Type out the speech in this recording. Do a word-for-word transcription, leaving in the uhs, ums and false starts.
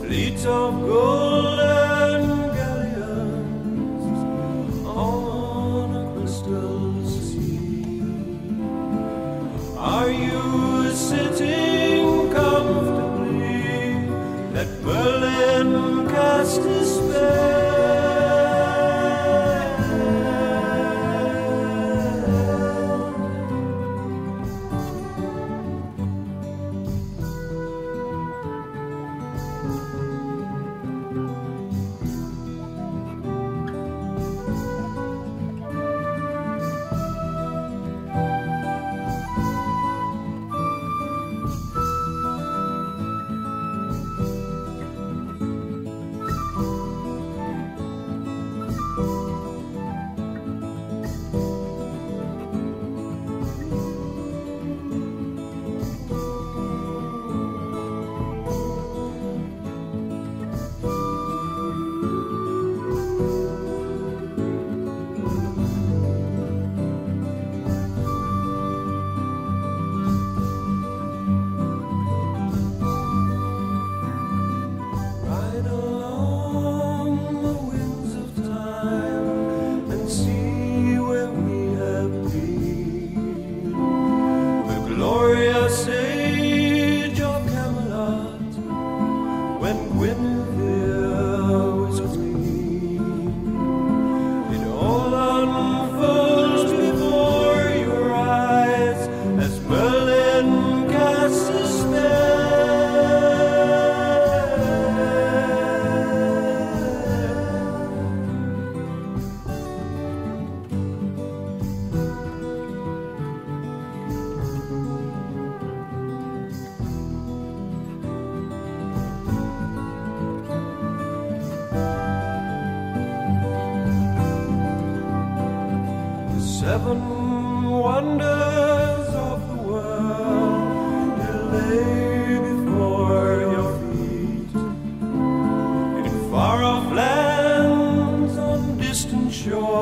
fleets of golden galleons on a crystal sea. Are you sitting comfortably? Let Berlin cast his spell. Sage of Camelot, when Guinevere was queen, it all unfolds before your eyes as Merlin casts a Seven wonders of the world lay before your feet, in far-off lands on distant shores.